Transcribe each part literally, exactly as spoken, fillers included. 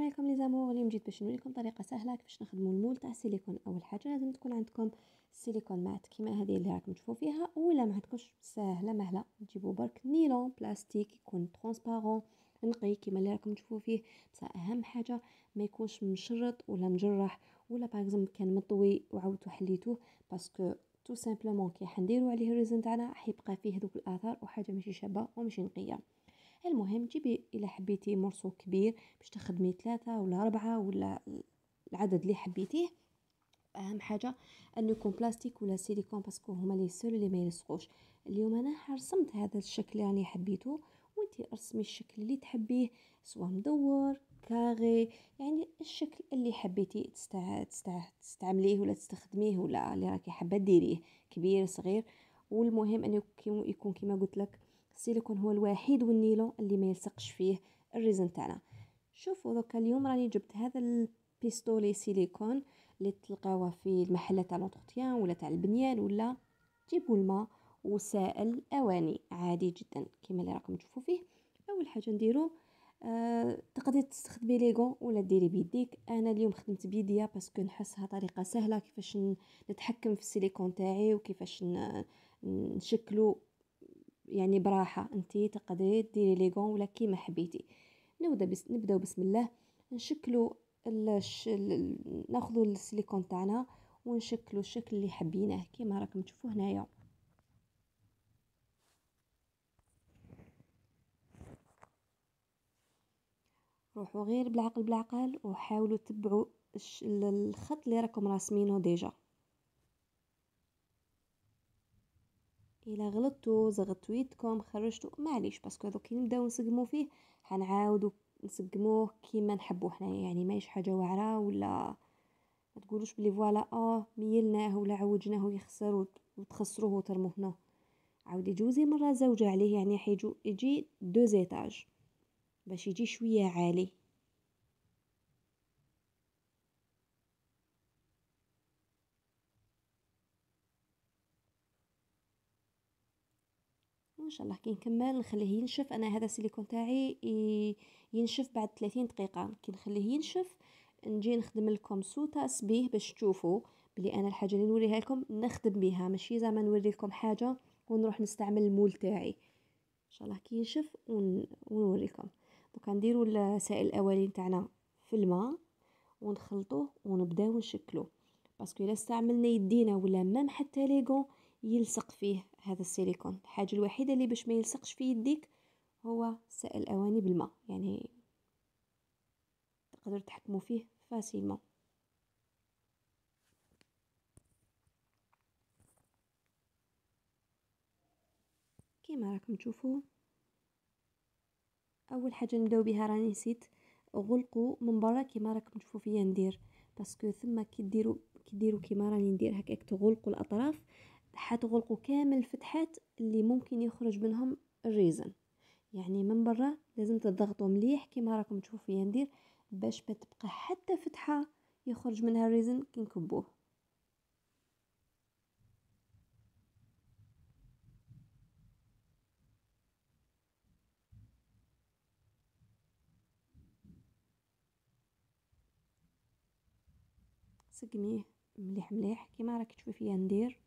عليكم لي زامور. اليوم جيت باش نوريكم طريقه سهله كيفاش نخدموا المول تاع السيليكون. اول حاجه لازم تكون عندكم السيليكون مات كيما هذه اللي راكم تشوفوا فيها، ولا ما عندكمش سهله مهله تجيبوا برك نيلون بلاستيك يكون ترونسبارون نقي كيما اللي راكم تشوفوا فيه. بصح اهم حاجه ما يكونش مشرط ولا مجرح، ولا باغ كان مطوي وعاودتو حليتوه، باسكو تو سامبلومون كي حنديروا عليه الريزن تاعنا حيبقى فيه هذوك الاثار وحاجه ماشي شابه وماشي نقيه. المهم جيبي الا حبيتي مرسو كبير باش تخدمي ثلاثة ولا أربعة ولا العدد اللي حبيتيه. اهم حاجه انه يكون بلاستيك ولا سيليكون باسكو هما لي سول اللي ما يلصقوش. اليوم انا رسمت هذا الشكل يعني حبيته، وانتي ارسمي الشكل اللي تحبيه، سواء مدور كاري، يعني الشكل اللي حبيتي تستع... تستع... تستعمليه ولا تستخدميه ولا اللي راكي حابه ديريه، كبير صغير. والمهم انه يكون كيما قلت لك السيليكون هو الوحيد والنيلون اللي ما يلصقش فيه الريزن تاعنا. شوفوا دوكا اليوم راني جبت هذا البيستولي سيليكون اللي تلقاوه في المحلات تاع لونتروتيان ولا تاع البنيان، ولا جيبوا الماء وسائل اواني عادي جدا كيما اللي راكم تشوفوا فيه. اول حاجه نديرو آه تقدري تستخدمي ليغون ولا ديري بيديك. انا اليوم خدمت بيديا باسكو نحسها طريقه سهله كيفاش نتحكم في السيليكون تاعي وكيفاش نشكلو يعني براحه. انتي تقدري ديري ليغون ولا كيما حبيتي. نبدا بس نبداو بسم الله نشكلو الش... ناخذ السيليكون تاعنا ونشكلو الشكل اللي حبيناه كيما راكم تشوفوا هنايا. روحوا غير بالعقل بالعقل وحاولوا تتبعوا الش... الخط اللي راكم راسمينه ديجا. الا غلطتوا زغطتوا يدكم خرجتوا معليش، باسكو دوك نبداو نسقموا فيه حنعاودوا نسقموه كيما نحبوا حنايا، يعني ماهيش حاجه واعره ولا ما تقولوش بلي فوالا اه ميلناه ولا عوجناه يخسر وتخسروه وترموه. هنا عاودي جوزي مره زوجة عليه، يعني حيجو يجي دو زيتاج باش يجي شويه عالي. ان شاء الله كي نكمل نخليه ينشف. انا هذا السيليكون تاعي ينشف بعد ثلاثين دقيقه. كي نخليه ينشف نجي نخدم لكم سوطاس بيه باش تشوفوا بلي انا الحاجه اللي نوريها لكم نخدم بها، ماشي زعما نوري لكم حاجه ونروح نستعمل المول تاعي. ان شاء الله كي ينشف ون... ونوريكم. دوكا نديروا السائل الاولين تاعنا في الماء ونخلطوه ونبداو نشكلوه، باسكو الا استعملنا يدينا ولا مام حتى ليغون يلصق فيه هذا السيليكون. الحاجه الوحيده اللي باش ما يلصقش في يديك هو سائل الاواني بالماء، يعني تقدروا تحكموا فيه فاسيلمون. كيما راكم تشوفوا اول حاجه نبداو بها راني نسيت، غلقوا من برا كيما راكم تشوفوا فيا ندير، باسكو ثم كي ديروا كي ديروا كيما راني ندير هكاك تغلقوا الاطراف حتغلقوا كامل الفتحات اللي ممكن يخرج منهم الريزن. يعني من برا لازم تضغطوا مليح كيما راكم تشوفوا فيا ندير باش ما تبقى حتى فتحه يخرج منها الريزن كي نكبوه. سقميه مليح مليح كيما راك تشوفي فيا ندير،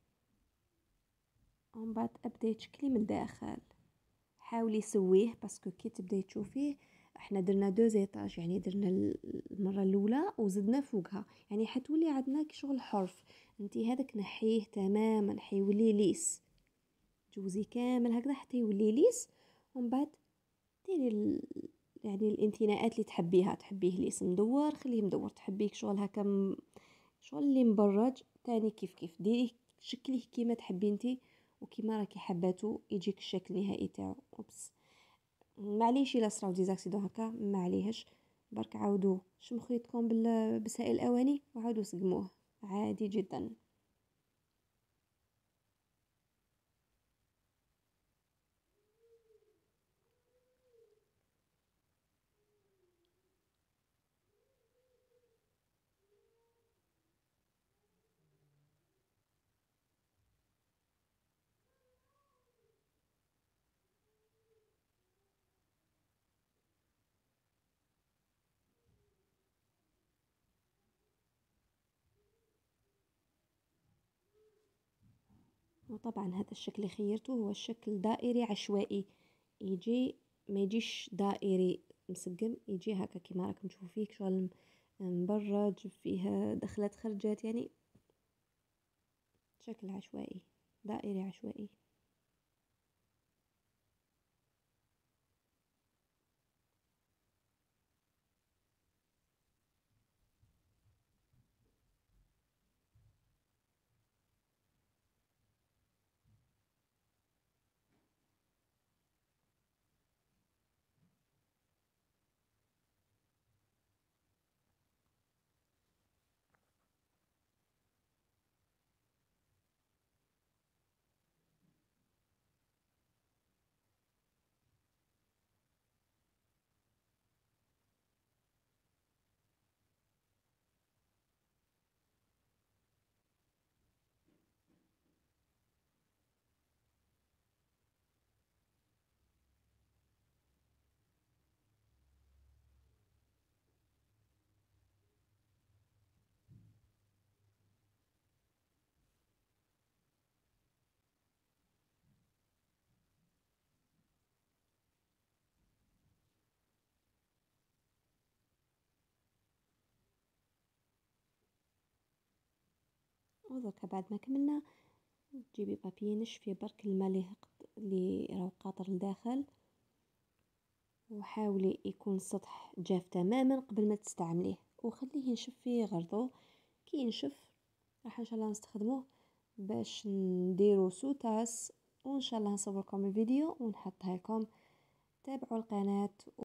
ومن بعد ابدا تشكلي من الداخل. حاولي سويه باسكو كي تبداي تشوفيه احنا درنا دو زيتاج، يعني درنا المره الاولى وزدنا فوقها، يعني حتولي عندنا شغل حرف. انتي هذاك نحيه تماما حيولي ليس، جوزي كامل هكذا حتى يولي ليس. ومن بعد ديري ال... يعني الانتناءات اللي تحبيها، تحبيه ليس مدور خليه مدور، تحبيه شغل هكا م... شغل اللي مبرج تاني كيف كيف ديريه شكليه كيما تحبي انتي وكيما راكي حباتو يجيك الشكل النهائي تاعو. اوبس معليش الا صراو ديزاكسيدون هكا معليهش، برك عاودوا شمخوا يدكم بال... بسائل الاواني وعاودوا سقموه عادي جدا. وطبعا هذا الشكل اللي خيرته هو الشكل دائري عشوائي، يجي ما يجيش دائري مسقم، يجي هكا كيما راكم تشوفوا فيه شغل مبرج فيه دخلات خرجات، يعني شكل عشوائي دائري عشوائي. ودركا بعد ما كملنا تجيبي بابي نشفي برك الماء اللي اللي راهو قاطر لداخل، وحاولي يكون السطح جاف تماما قبل ما تستعمليه، وخليه ينشف فيه غرضو. كي ينشف راح ان شاء الله نستخدموه باش نديرو سوتاس، وان شاء الله نصوركم الفيديو ونحطها لكم. تابعوا القناة.